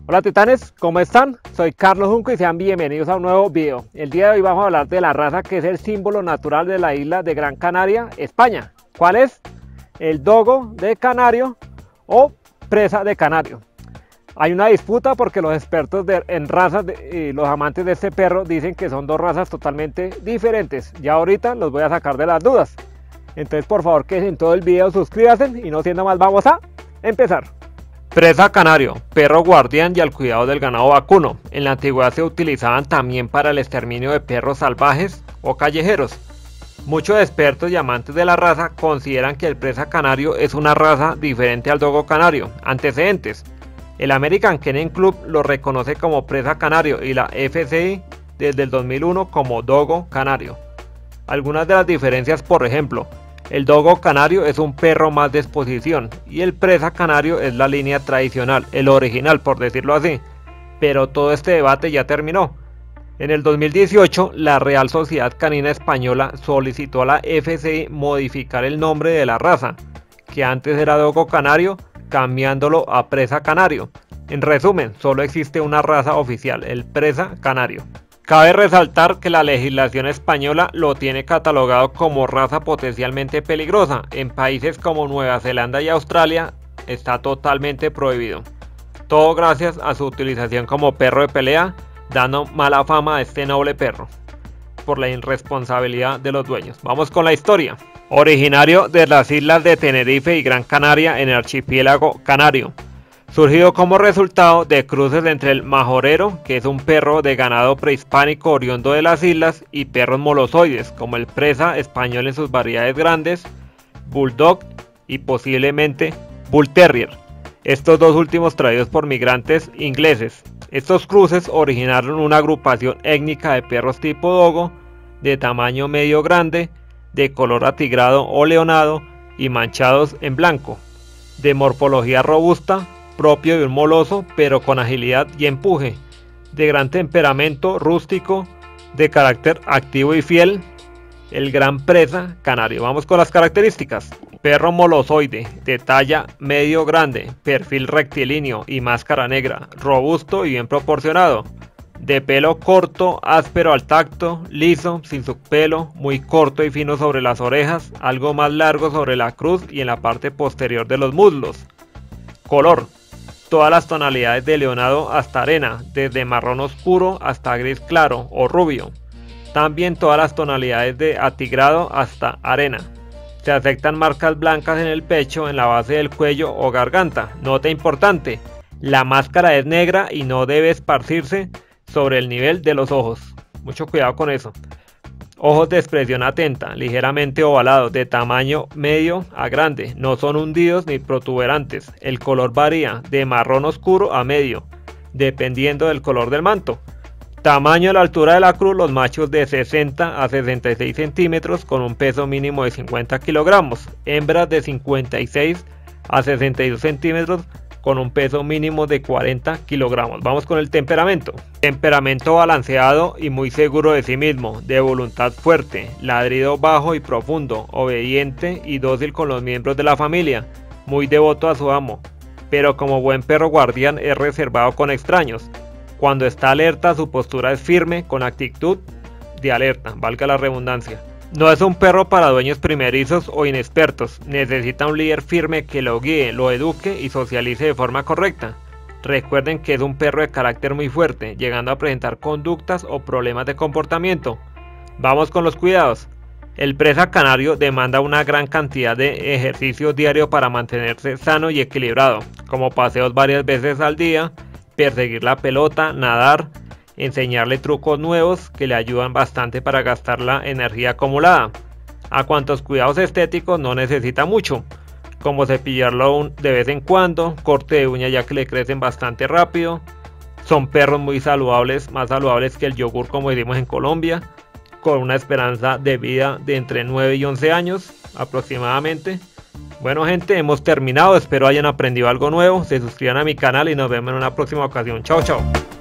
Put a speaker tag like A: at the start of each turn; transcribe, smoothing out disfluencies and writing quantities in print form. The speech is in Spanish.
A: Hola titanes, ¿cómo están? Soy Carlos Junco y sean bienvenidos a un nuevo video. El día de hoy vamos a hablar de la raza que es el símbolo natural de la isla de Gran Canaria, España. ¿Cuál es? El dogo de canario o presa de canario. Hay una disputa porque los expertos en razas y los amantes de este perro dicen que son dos razas totalmente diferentes. Ya ahorita los voy a sacar de las dudas. Entonces por favor que en todo el video suscríbanse y no siendo más vamos a empezar. Presa canario, perro guardián y al cuidado del ganado vacuno. En la antigüedad se utilizaban también para el exterminio de perros salvajes o callejeros. Muchos expertos y amantes de la raza consideran que el presa canario es una raza diferente al dogo canario. Antecedentes: el American Kennel Club lo reconoce como presa canario y la FCI desde el 2001 como dogo canario. Algunas de las diferencias, por ejemplo, el dogo canario es un perro más de exposición y el presa canario es la línea tradicional, el original por decirlo así. Pero todo este debate ya terminó. En el 2018 la Real Sociedad Canina Española solicitó a la FCI modificar el nombre de la raza, que antes era dogo canario, cambiándolo a presa canario. En resumen, solo existe una raza oficial, el presa canario. Cabe resaltar que la legislación española lo tiene catalogado como raza potencialmente peligrosa. En países como Nueva Zelanda y Australia está totalmente prohibido. Todo gracias a su utilización como perro de pelea, dando mala fama a este noble perro por la irresponsabilidad de los dueños. Vamos con la historia. Originario de las islas de Tenerife y Gran Canaria en el archipiélago canario. Surgido como resultado de cruces entre el majorero, que es un perro de ganado prehispánico oriundo de las islas, y perros molosoides, como el presa español en sus variedades grandes, bulldog y posiblemente bull terrier. Estos dos últimos traídos por migrantes ingleses. Estos cruces originaron una agrupación étnica de perros tipo dogo, de tamaño medio grande, de color atigrado o leonado y manchados en blanco, de morfología robusta, propio de un moloso pero con agilidad y empuje, de gran temperamento rústico, de carácter activo y fiel, el gran presa canario. Vamos con las características. Perro molosoide, de talla medio grande, perfil rectilíneo y máscara negra, robusto y bien proporcionado, de pelo corto, áspero al tacto, liso, sin subpelo, muy corto y fino sobre las orejas, algo más largo sobre la cruz y en la parte posterior de los muslos. Color: todas las tonalidades de leonado hasta arena, desde marrón oscuro hasta gris claro o rubio. También todas las tonalidades de atigrado hasta arena. Se aceptan marcas blancas en el pecho, en la base del cuello o garganta. Nota importante: la máscara es negra y no debe esparcirse sobre el nivel de los ojos. Mucho cuidado con eso. Ojos de expresión atenta, ligeramente ovalados, de tamaño medio a grande, no son hundidos ni protuberantes. El color varía de marrón oscuro a medio, dependiendo del color del manto. Tamaño a la altura de la cruz: los machos de 60 a 66 centímetros con un peso mínimo de 50 kilogramos, hembras de 56 a 62 centímetros con un peso mínimo de 40 kilogramos. Vamos con el temperamento. Temperamento balanceado y muy seguro de sí mismo, de voluntad fuerte, ladrido bajo y profundo, obediente y dócil con los miembros de la familia, muy devoto a su amo, pero como buen perro guardián es reservado con extraños. Cuando está alerta su postura es firme, con actitud de alerta, valga la redundancia. No es un perro para dueños primerizos o inexpertos, necesita un líder firme que lo guíe, lo eduque y socialice de forma correcta. Recuerden que es un perro de carácter muy fuerte, llegando a presentar conductas o problemas de comportamiento. Vamos con los cuidados. El presa canario demanda una gran cantidad de ejercicio diario para mantenerse sano y equilibrado, como paseos varias veces al día, perseguir la pelota, nadar, enseñarle trucos nuevos que le ayudan bastante para gastar la energía acumulada. A cuantos cuidados estéticos no necesita mucho, como cepillarlo de vez en cuando, corte de uña ya que le crecen bastante rápido. Son perros muy saludables, más saludables que el yogur como decimos en Colombia, con una esperanza de vida de entre 9 y 11 años aproximadamente. Bueno gente, hemos terminado, espero hayan aprendido algo nuevo, se suscriban a mi canal y nos vemos en una próxima ocasión. Chao chao.